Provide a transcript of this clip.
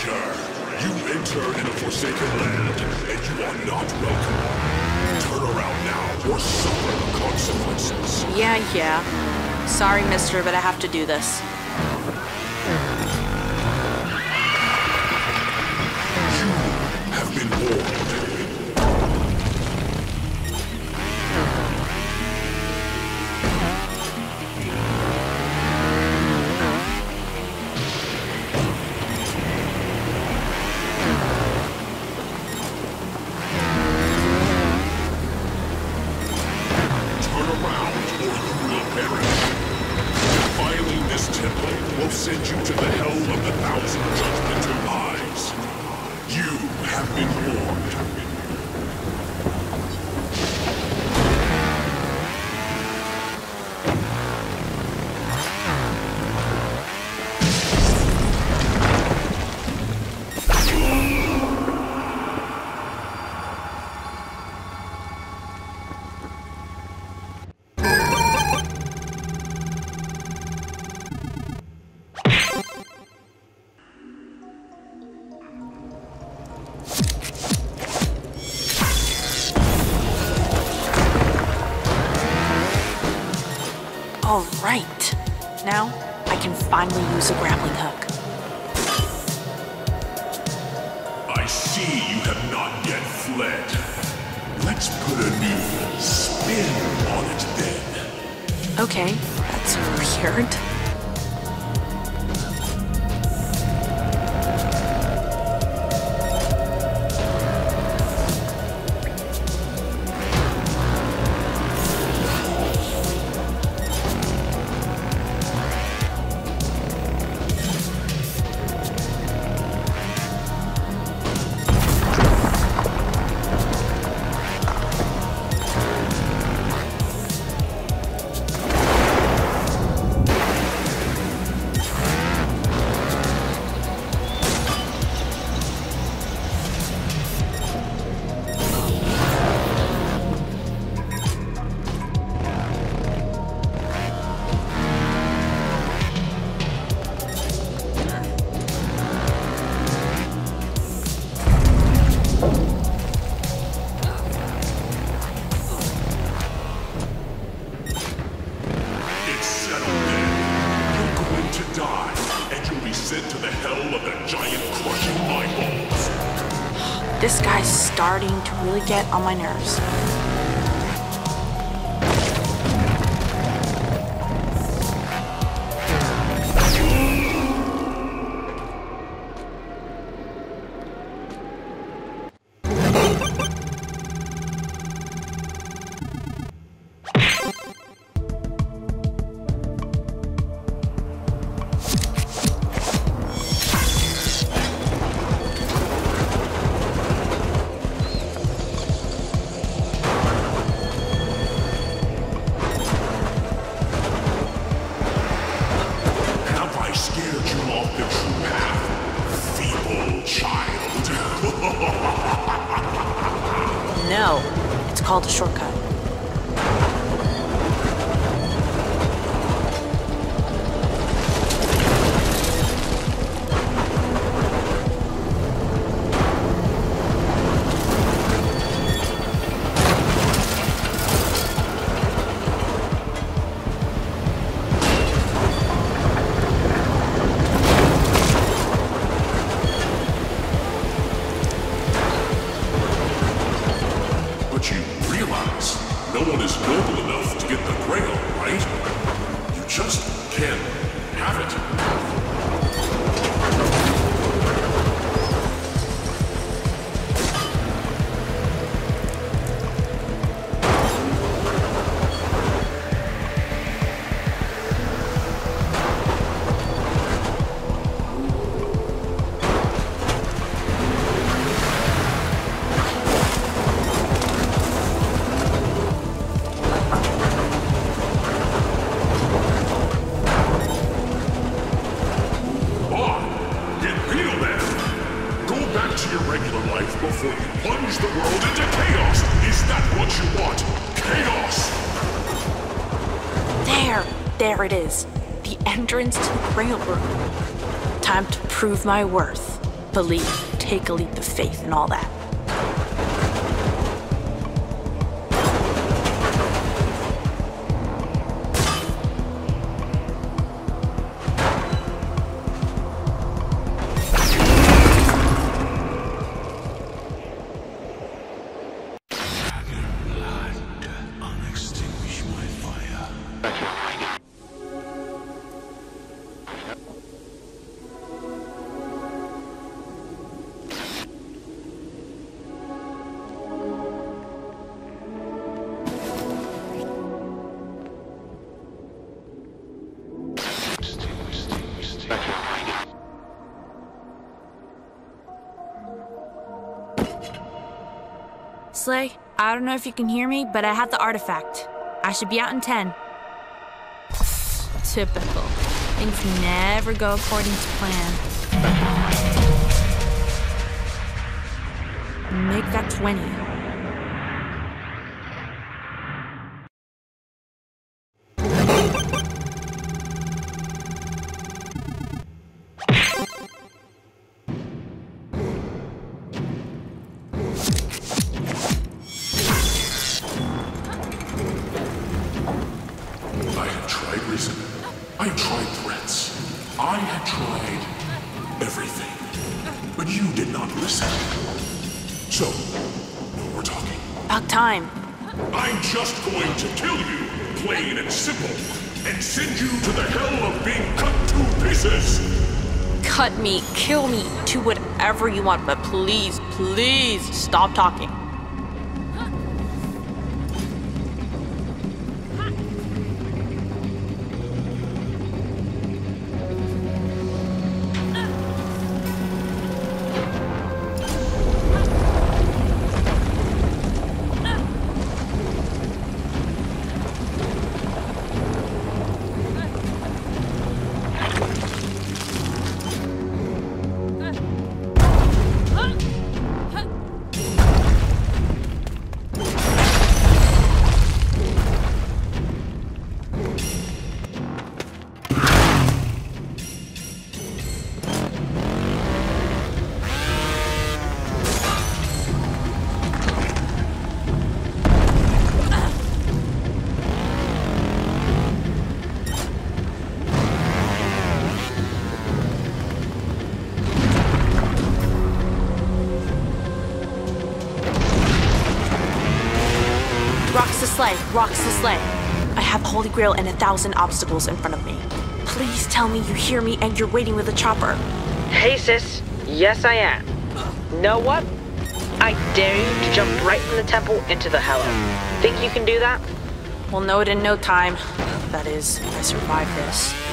Traitor! You enter in a forsaken land, and you are not welcome. Turn around now, or suffer the consequences. Yeah. Sorry, mister, but I have to do this. You have been warned. Will send you to the hell of the thousand judgmental eyes. You have been warned. All right. Now, I can finally use a grappling hook. I see you have not yet fled. Let's put a new spin on it then. Okay, that's weird. Sent to the hell of the giant crushing eyeballs. This guy's starting to really get on my nerves. No, it's called a shortcut. But you realize no one is noble enough to get the Grail, right? You just can't have it. To your regular life before you plunge the world into chaos. Is that what you want? Chaos! There it is. The entrance to the Grail Room. Time to prove my worth. believe, take a leap of faith, and all that. Slay, I don't know if you can hear me, but I have the artifact. I should be out in 10. Typical. Things never go according to plan. Make that 20. I tried threats. I had tried everything. But you did not listen. So, no more talking. About time. I'm just going to kill you, plain and simple, and send you to the hell of being cut to pieces! Cut me, kill me, do whatever you want, but please, please stop talking. Rocks the sleigh. I have the Holy Grail and 1,000 obstacles in front of me. Please tell me you hear me and you're waiting with the chopper. Hey sis, yes I am. Know what? I dare you to jump right from the temple into the Hello. Think you can do that? We'll know it in no time. That is, if I survive this.